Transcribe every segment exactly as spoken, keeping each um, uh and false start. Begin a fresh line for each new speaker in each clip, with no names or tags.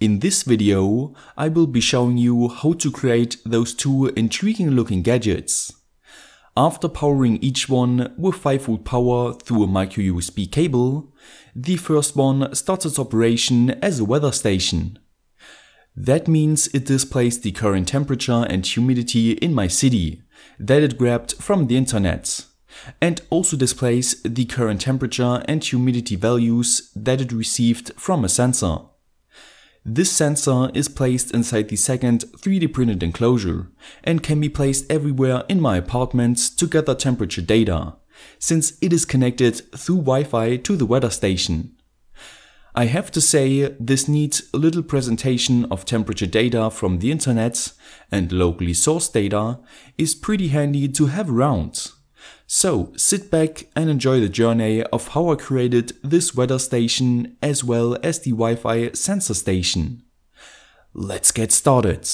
In this video, I will be showing you how to create those two intriguing looking gadgets. After powering each one with five volt power through a micro U S B cable, the first one starts its operation as a weather station. That means it displays the current temperature and humidity in my city that it grabbed from the internet, and also displays the current temperature and humidity values that it received from a sensor. This sensor is placed inside the second three D printed enclosure and can be placed everywhere in my apartment to gather temperature data, since it is connected through Wi-Fi to the weather station. I have to say, this neat little presentation of temperature data from the internet and locally sourced data is pretty handy to have around. So sit back and enjoy the journey of how I created this weather station as well as the Wi-Fi sensor station. Let's get started.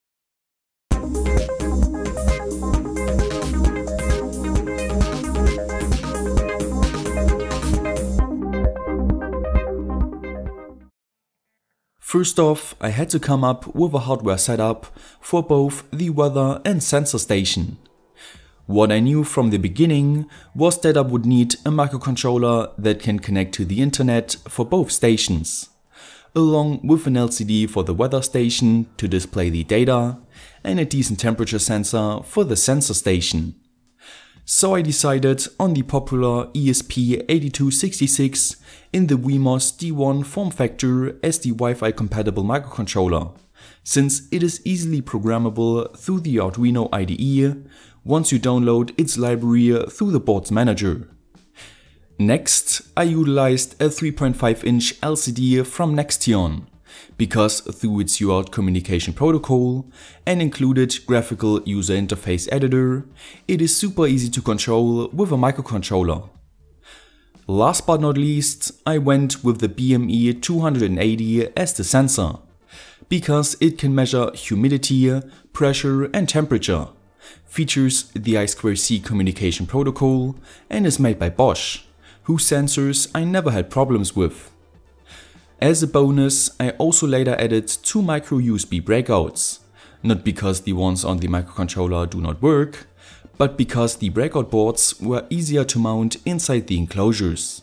First off, I had to come up with a hardware setup for both the weather and sensor station. What I knew from the beginning was that I would need a microcontroller that can connect to the internet for both stations, along with an L C D for the weather station to display the data and a decent temperature sensor for the sensor station. So I decided on the popular E S P eighty-two sixty-six in the Wemos D one form factor as the Wi-Fi compatible microcontroller, since it is easily programmable through the Arduino I D E once you download its library through the board's manager. Next, I utilized a three point five inch L C D from Nextion, because through its U A R T communication protocol and included graphical user interface editor, it is super easy to control with a microcontroller. Last but not least, I went with the B M E two eighty as the sensor, because it can measure humidity, pressure and temperature, features the I two C communication protocol and is made by Bosch, whose sensors I never had problems with. As a bonus, I also later added two micro U S B breakouts, not because the ones on the microcontroller do not work, but because the breakout boards were easier to mount inside the enclosures.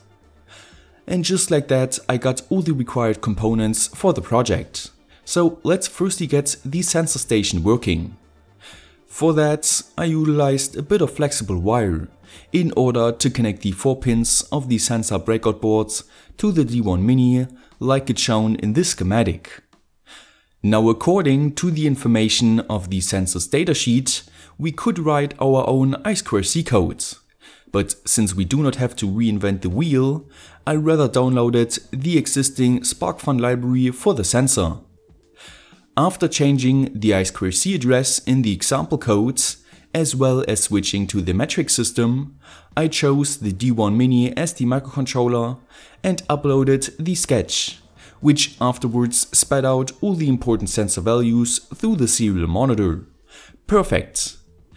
And just like that, I got all the required components for the project. So let's firstly get the sensor station working. For that, I utilized a bit of flexible wire in order to connect the four pins of the sensor breakout boards to the D one Mini, like it's shown in this schematic. Now, according to the information of the sensor's datasheet, we could write our own I two C code. But since we do not have to reinvent the wheel, I rather downloaded the existing SparkFun library for the sensor. After changing the I two C address in the example codes, as well as switching to the metric system, I chose the D one Mini as the microcontroller and uploaded the sketch, which afterwards spat out all the important sensor values through the serial monitor. Perfect!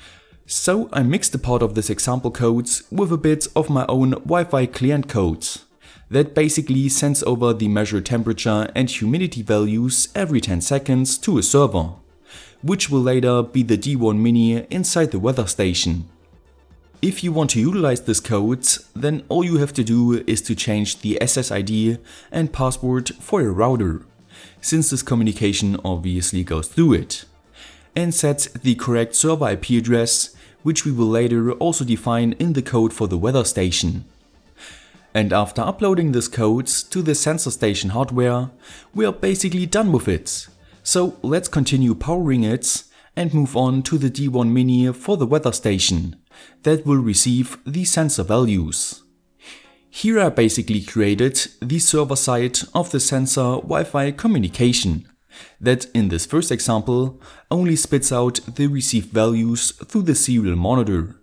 So I mixed a part of this example code with a bit of my own Wi-Fi client code that basically sends over the measured temperature and humidity values every ten seconds to a server, which will later be the D one Mini inside the weather station. If you want to utilize this code, then all you have to do is to change the S S I D and password for your router, since this communication obviously goes through it, and set the correct server I P address, which we will later also define in the code for the weather station. And after uploading this code to the sensor station hardware, we are basically done with it. So let's continue powering it and move on to the D one Mini for the weather station that will receive the sensor values. Here I basically created the server side of the sensor Wi-Fi communication that in this first example only spits out the received values through the serial monitor.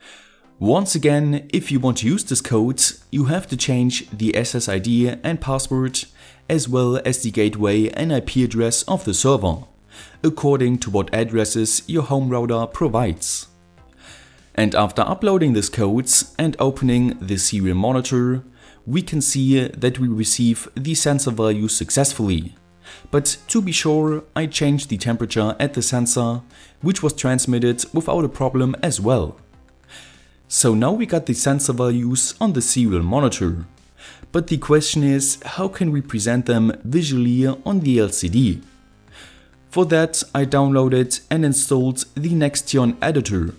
Once again, if you want to use this code, you have to change the S S I D and password as well as the gateway and I P address of the server, according to what addresses your home router provides. And after uploading this code and opening the serial monitor, we can see that we receive the sensor values successfully, But to be sure, I changed the temperature at the sensor, which was transmitted without a problem as well. So now we got the sensor values on the serial monitor. But the question is, how can we present them visually on the L C D? For that, I downloaded and installed the Nextion editor.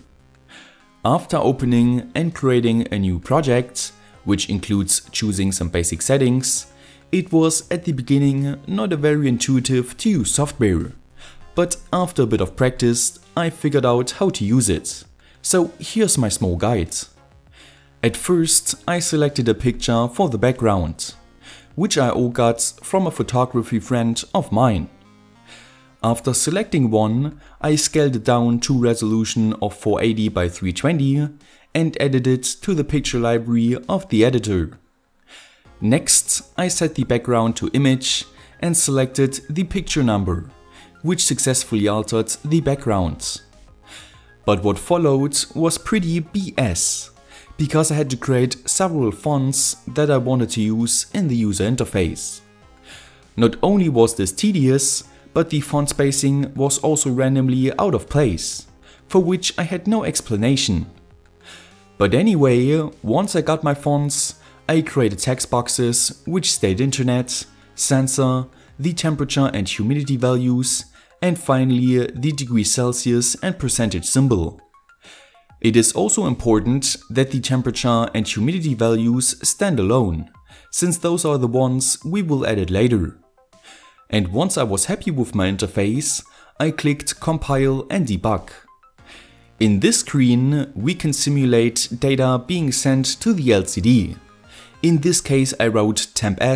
After opening and creating a new project, which includes choosing some basic settings, it was at the beginning not a very intuitive to use software. But after a bit of practice, I figured out how to use it. So here's my small guide. At first, I selected a picture for the background, which I all got from a photography friend of mine. After selecting one, I scaled it down to resolution of four eighty by three twenty and added it to the picture library of the editor. Next, I set the background to image and selected the picture number, which successfully altered the background. But what followed was pretty B S, because I had to create several fonts that I wanted to use in the user interface. Not only was this tedious, but the font spacing was also randomly out of place, for which I had no explanation. But anyway, once I got my fonts, I created text boxes which state internet, sensor, the temperature and humidity values, and finally the degree Celsius and percentage symbol. It is also important that the temperature and humidity values stand alone, since those are the ones we will edit later. And once I was happy with my interface, I clicked Compile and Debug. In this screen, we can simulate data being sent to the L C D. In this case, I wrote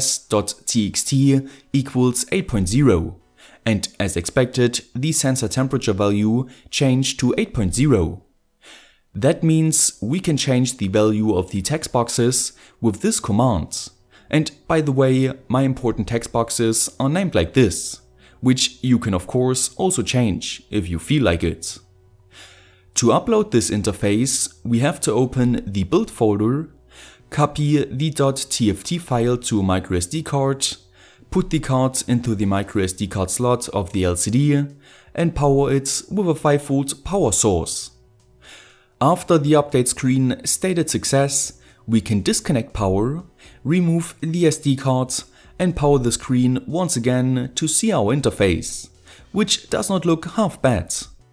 temp_s.txt equals eight point zero, and as expected, the sensor temperature value changed to eight point zero. That means we can change the value of the text boxes with this command. And by the way, my important text boxes are named like this, which you can of course also change if you feel like it. To upload this interface, we have to open the build folder, copy the .tft file to a microSD card, put the card into the microSD card slot of the L C D, and power it with a five volt power source. After the update screen stated success, we can disconnect power, remove the S D card, and power the screen once again to see our interface, which does not look half bad.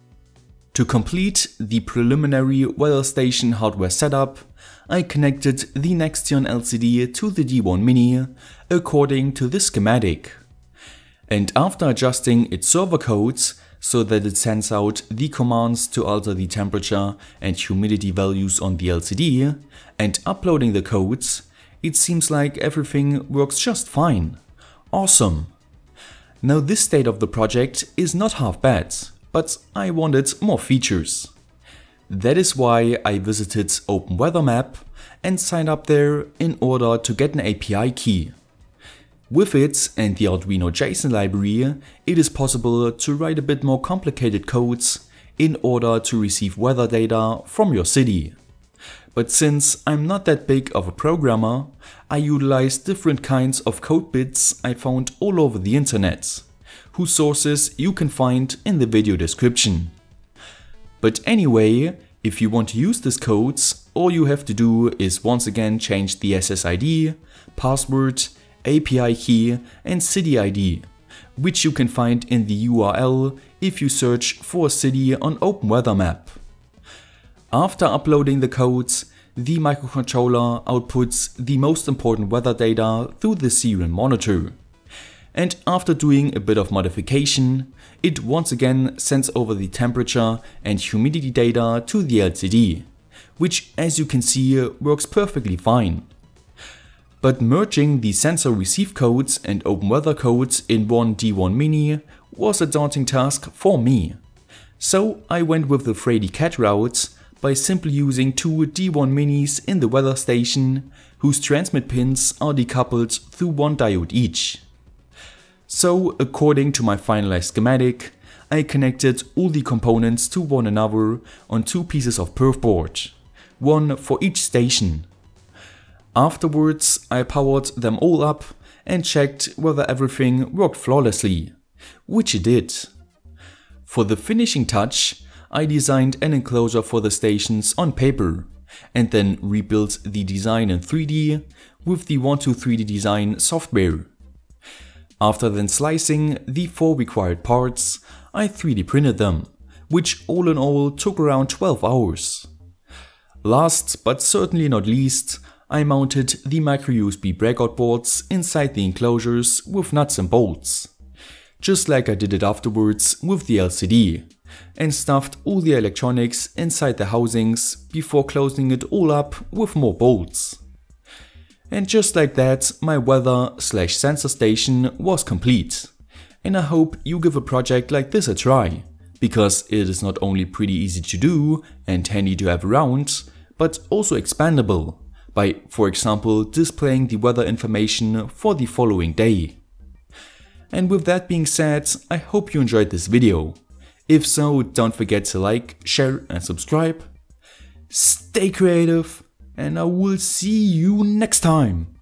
To complete the preliminary weather station hardware setup, I connected the Nextion L C D to the D one Mini according to this schematic. And after adjusting its server codes so that it sends out the commands to alter the temperature and humidity values on the L C D, and uploading the codes, it seems like everything works just fine. Awesome! Now this state of the project is not half bad, but I wanted more features. That is why I visited OpenWeatherMap and signed up there in order to get an A P I key. With it and the Arduino JSON library, it is possible to write a bit more complicated codes in order to receive weather data from your city. But since I'm not that big of a programmer, I utilize different kinds of code bits I found all over the internet, whose sources you can find in the video description. But anyway, if you want to use these codes, all you have to do is once again change the S S I D, password, A P I key and city I D, which you can find in the U R L if you search for a city on OpenWeatherMap. After uploading the codes, the microcontroller outputs the most important weather data through the serial monitor. And after doing a bit of modification, it once again sends over the temperature and humidity data to the L C D, which as you can see works perfectly fine. But merging the sensor receive codes and OpenWeather codes in one D one Mini was a daunting task for me. So I went with the Frady Cat route by simply using two D one Minis in the weather station, whose transmit pins are decoupled through one diode each. So according to my finalized schematic, I connected all the components to one another on two pieces of perf board, one for each station. Afterwards I powered them all up and checked whether everything worked flawlessly, which it did. For the finishing touch, I designed an enclosure for the stations on paper and then rebuilt the design in three D with the one two three D Design software. After then slicing the four required parts, I three D printed them, which all in all took around twelve hours. Last but certainly not least, I mounted the micro U S B breakout boards inside the enclosures with nuts and bolts, just like I did it afterwards with the L C D, and stuffed all the electronics inside the housings before closing it all up with more bolts. And just like that, my weather slash sensor station was complete, and I hope you give a project like this a try, because it is not only pretty easy to do and handy to have around, but also expandable by, for example, displaying the weather information for the following day. And with that being said, I hope you enjoyed this video. If so, don't forget to like, share and subscribe. Stay creative, and I will see you next time.